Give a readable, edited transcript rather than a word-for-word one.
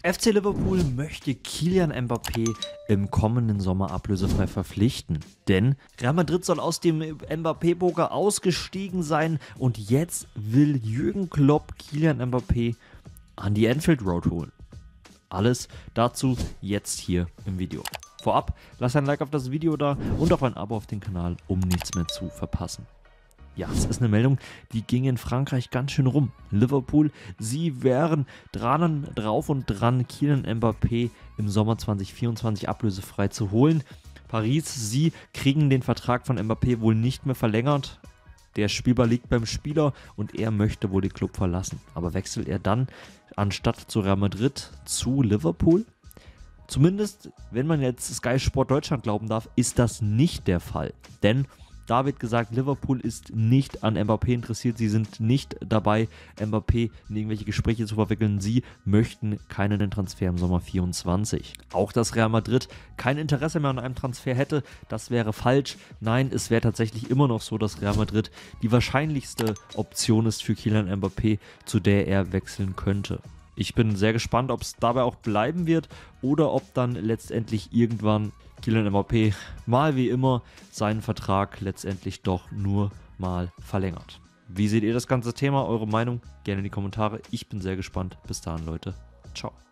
FC Liverpool möchte Kylian Mbappé im kommenden Sommer ablösefrei verpflichten. Denn Real Madrid soll aus dem Mbappé-Poker ausgestiegen sein und jetzt will Jürgen Klopp Kylian Mbappé an die Anfield Road holen. Alles dazu jetzt hier im Video. Vorab, lasst ein Like auf das Video da und auch ein Abo auf den Kanal, um nichts mehr zu verpassen. Ja, es ist eine Meldung, die ging in Frankreich ganz schön rum. Liverpool, sie wären drauf und dran, Kylian Mbappé im Sommer 2024 ablösefrei zu holen. Paris, sie kriegen den Vertrag von Mbappé wohl nicht mehr verlängert. Der Spielball liegt beim Spieler und er möchte wohl den Club verlassen. Aber wechselt er dann anstatt zu Real Madrid zu Liverpool? Zumindest, wenn man jetzt Sky Sport Deutschland glauben darf, ist das nicht der Fall. Denn da wird gesagt, Liverpool ist nicht an Mbappé interessiert. Sie sind nicht dabei, Mbappé in irgendwelche Gespräche zu verwickeln. Sie möchten keinen Transfer im Sommer 24. Auch dass Real Madrid kein Interesse mehr an einem Transfer hätte, das wäre falsch. Nein, es wäre tatsächlich immer noch so, dass Real Madrid die wahrscheinlichste Option ist für Kylian Mbappé, zu der er wechseln könnte. Ich bin sehr gespannt, ob es dabei auch bleiben wird oder ob dann letztendlich irgendwann Kylian Mbappé mal wie immer seinen Vertrag letztendlich doch nur mal verlängert. Wie seht ihr das ganze Thema? Eure Meinung? Gerne in die Kommentare. Ich bin sehr gespannt. Bis dahin, Leute. Ciao.